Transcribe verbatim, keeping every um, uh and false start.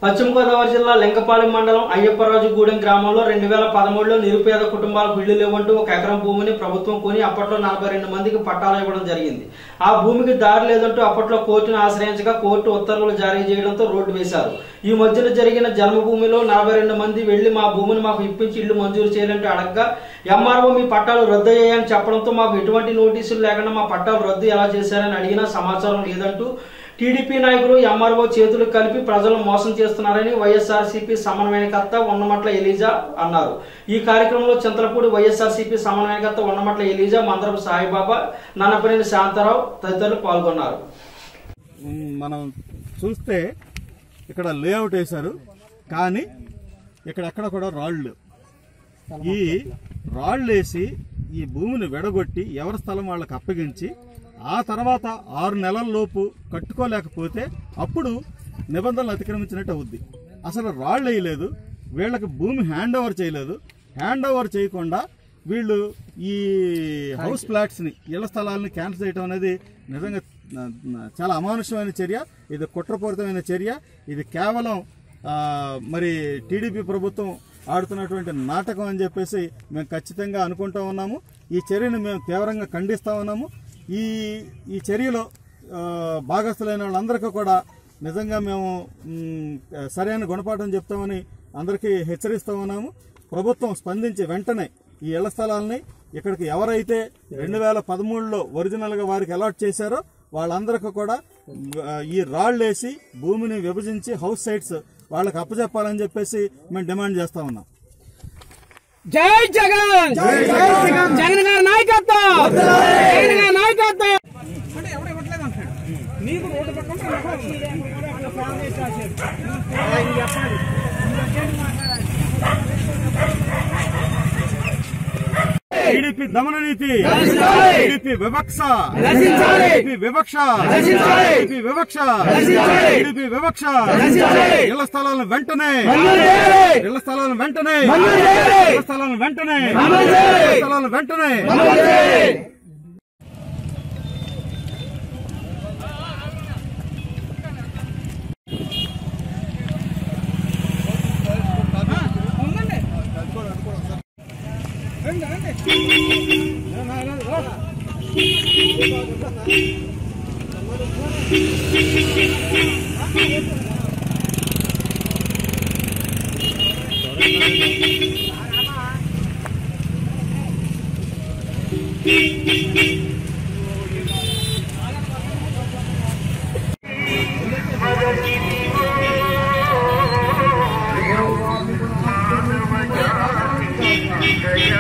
పశ్చిమ గోదావరి జిల్లా లింగపాలెం మండలం అయ్యప్పరాజుగూడెం గ్రామంలో రెండు వేల పదమూడులో నిరుపేద కుటుంబాలకు ఇళ్లు లేవంటూ ఒక ఎకరం భూమిని ప్రభుత్వం కొని అప్పట్లో నలభై రెండు మందికి పట్టాలు ఇవ్వడం జరిగింది. ఆ భూమికి దారి లేదంటూ అప్పట్లో కోర్టును ఆశ్రయించగా కోర్టు ఉత్తర్వులు జారీ చేయడంతో రోడ్డు వేశారు. ఈ మధ్యన జరిగిన జన్మభూమిలో నలభై రెండు మంది వెళ్లి మా భూమిని మాకు ఇప్పించి ఇళ్లు మంజూరు చేయాలంటే అడగగా ఎంఆర్ఓ మీ పట్టాలు రద్దు అయ్యాయని చెప్పడంతో మాకు ఎటువంటి నోటీసులు లేకుండా మా పట్టాలు రద్దు ఎలా చేశారని అడిగినా సమాచారం లేదంటూ టీడీపీ నాయకులు ఎంఆర్ఓ చేతులు కలిపి ప్రజలను మోసం చేస్తున్నారని వైఎస్ఆర్సీపీ సమన్వయకర్త ఉన్నమట్ల ఎలీజా అన్నారు. ఈ కార్యక్రమంలో చింతలపూడి వైఎస్ఆర్సీపీ సమన్వయకర్త ఉన్నమట్ల ఎలీజా, మందరపు సాయిబాబా, నన్నపనేని శాంతారావు తదితరులు పాల్గొన్నారు. మనం చూస్తే ఇక్కడ లేఅవుట్ వేశారు, కానీ ఇక్కడ ఎక్కడ కూడా రాళ్ళు. ఈ రాళ్ళు వేసి ఈ భూమిని విడగొట్టి ఎవరి స్థలం వాళ్ళకి అప్పగించి ఆ తర్వాత ఆరు నెలల లోపు కట్టుకోలేకపోతే అప్పుడు నిబంధనలు అతిక్రమించినట్టు అవుద్ది. అసలు రాళ్ళు వేయలేదు, వీళ్ళకి భూమి హ్యాండ్ ఓవర్ చేయలేదు. హ్యాండ్ ఓవర్ చేయకుండా వీళ్ళు ఈ హౌస్ ఫ్లాట్స్ని, ఇళ్ల స్థలాలని క్యాన్సిల్ చేయడం అనేది నిజంగా చాలా అమానుషమైన చర్య. ఇది కుట్రపూరితమైన చర్య. ఇది కేవలం మరి టీడీపీ ప్రభుత్వం ఆడుతున్నటువంటి నాటకం అని చెప్పేసి మేము ఖచ్చితంగా అనుకుంటా ఉన్నాము. ఈ చర్యను మేము తీవ్రంగా ఖండిస్తా ఉన్నాము. ఈ ఈ చర్యలో భాగస్థులైన వాళ్ళందరికీ కూడా నిజంగా మేము సరైన గుణపాఠం చెప్తామని అందరికీ హెచ్చరిస్తూ ఉన్నాము. ప్రభుత్వం స్పందించి వెంటనే ఈ ఇళ్ల స్థలాలని ఇక్కడికి ఎవరైతే రెండు వేల పదమూడులో ఒరిజినల్గా వారికి అలాట్ చేశారో వాళ్ళందరికీ కూడా ఈ రాళ్ళు వేసి భూమిని విభజించి హౌస్ సైట్స్ వాళ్ళకి అప్పచెప్పాలని చెప్పేసి మేము డిమాండ్ చేస్తా ఉన్నాం. జై జగన్, జగన్ గారి నాయకత్వం, జగన్ గారి నాయకత్వం. అంటే ఎవరు ఇవ్వట్లేదు అంటాడు. నీకు రోడ్డు పక్కన టీడీపీ దమన నీతి, టీడీపీ వివక్ష, టీడీపీ వివక్ష, టీడీపీ వివక్ష, టీడీపీ వివక్ష. ఇళ్ల స్థలాలను వెంటనే, ఇళ్ల స్థలాలను వెంటనే, ఇళ్ల స్థలాలను వెంటనే, ఇళ్ల స్థలాలను వెంటనే. Yeah.